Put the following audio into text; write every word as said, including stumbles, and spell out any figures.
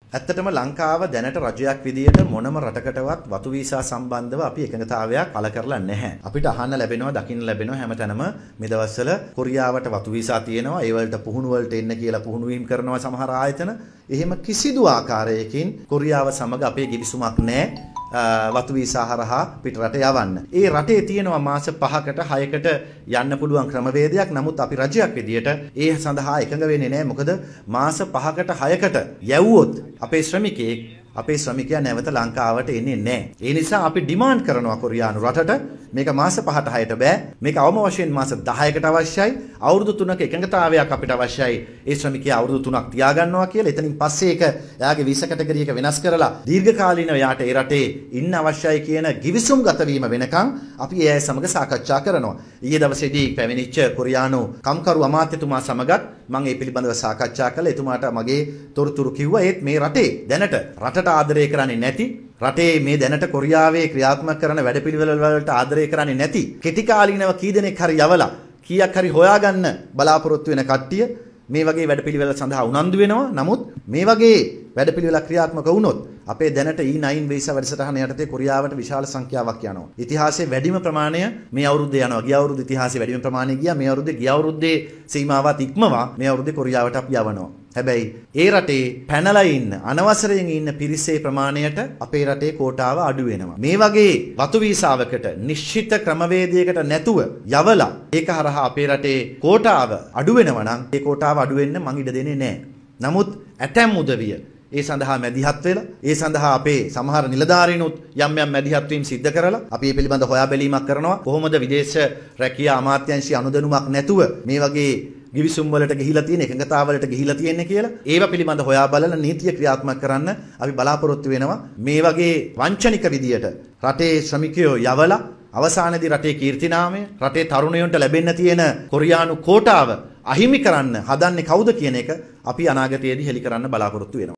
ඇත්තටම ලංකාව දැනට රජයක් විදියට මොනම රටකටවත් වතු වීසා සම්බන්ධව අපි එකඟතාවයක් පළ කරලා නැහැ. අපිට අහන්න ලැබෙනවා, දකින්න ලැබෙනවා හැමතැනම මේ දවස්වල කොරියාවට වතු වීසා තියෙනවා. ඒ වලට පුහුණු වලට එන්න කියලා පුහුණු වීම කරනවා සමහර ආයතන. එහෙම කිසිදු ආකාරයකින් කොරියාව සමග අපේ කිවිසුමක් නැහැ. වතු වීසා හරහා පිට රට යවන්න. ඒ රටේ තියෙනවා මාස පහකට හයකට යන්න පුළුවන් ක්‍රමවේදයක්. නමුත් අපි රජයක් විදියට ඒ සඳහා එකඟ වෙන්නේ නැහැ. මොකද මාස පහකට හයකට යවුවොත් අපේ ශ්‍රමිකයෙක් අපේ ශ්‍රමිකයා නැවත ලංකාවට එන්නේ නැහැ. ඒ නිසා අපි ඩිමාන්ඩ් කරනවා කොරියානු රටට මේක මාස පහට හයට බෑ. මේක අවම වශයෙන් මාස දහයකට අවශ්‍යයි. අවුරුදු තුනක එකඟතාවයක් අපිට අවශ්‍යයි. ඒ ශ්‍රමිකයා අවුරුදු තුනක් තියාගන්නවා කියලා. එතනින් පස්සේ ඒක එයාගේ වීසා කැටගරි එක වෙනස් කරලා දීර්ඝකාලීනව යාට ඒ රටේ ඉන්න අවශ්‍යයි කියන ගිවිසුම් ගත වීම වෙනකන් අපි ඒ අය සමග සාකච්ඡා කරනවා. ඊයේ දවසේදී පැමිණිච්ච කොරියානු කම්කරු අමාත්‍යතුමා සමගත් මම ඒ පිළිබඳව සාකච්ඡා කළා. එතුමාට මගේ තොරතුරු කිව්වා. ඒත් මේ රටේ දැනට රටට ආදරය කරන්නේ නැති රටේ මේ දැනට කොරියාවේ ක්‍රියාත්මක කරන වැඩපිළිවෙළ වලට ආදරය කරන්නේ නැති කෙටි කාලීනව කී දෙනෙක් හරි යවලා කීයක් හරි හොයාගන්න බලාපොරොත්තු වෙන කට්ටිය මේ වගේ වැඩපිළිවෙළ සඳහා උනන්දු වෙනවා. නමුත් මේ වගේ වැඩපිළිවෙල ක්‍රියාත්මක වුණොත් අපේ දැනට ඊ නයින් වීසා වැඩසටහන යටතේ කොරියාවට විශාල සංඛ්‍යාවක් යනවා. ඉතිහාසයේ වැඩිම ප්‍රමාණය මේ අවුරුද්දේ යනවා. ගිය අවුරුද්දේ ඉතිහාසයේ වැඩිම ප්‍රමාණය ගියා. මේ අවුරුද්දේ ගිය අවුරුද්දේ සීමාවත් ඉක්මවා මේ අවුරුද්දේ කොරියාවට අපි යවනවා. හැබැයි ඒ රටේ පැනලා ඉන්න අනවසරයෙන් ඉන්න පිරිසේ ප්‍රමාණයට අපේ රටේ කෝටාව අඩු වෙනවා. මේ වගේ වතු වීසාවකට නිශ්චිත ක්‍රමවේදයකට නැතුව යවලා ඒක හරහා අපේ රටේ කෝටාව අඩු වෙනවා නම් ඒ කෝටාව අඩු වෙන්න මං ඉඩ දෙන්නේ නැහැ. නමුත් ඇතැම් උදවිය ඒ සඳහා මැදිහත් වෙලා ඒ සඳහා අපේ සමහර නිලධාරීනුත් යම් යම් මැදිහත් වීම සිද්ධ කරලා අපි මේ පිළිබඳ හොයා බැලීමක් කරනවා. කොහොමද විදේශ රැකියා අමාත්‍යාංශයේ අනුදැනුමක් නැතුව මේ වගේ ගිවිසුම් වලට ගිහිලා තියෙන එකඟතාවලට ගිහිලා තියෙන්නේ කියලා ඒවා පිළිබඳ හොයා බලලා නීතිය ක්‍රියාත්මක කරන්න අපි බලාපොරොත්තු වෙනවා. මේ වගේ වංචනික විදියට රටේ ශ්‍රමිකයෝ යවලා අවසානයේදී රටේ කීර්තිනාමය රටේ තරුණයන්ට ලැබෙන්න තියෙන කොරියානු කෝටාව අහිමි කරන්න හදන්නේ කවුද කියන එක අපි අනාගතයේදී හෙළි කරන්න බලාපොරොත්තු වෙනවා.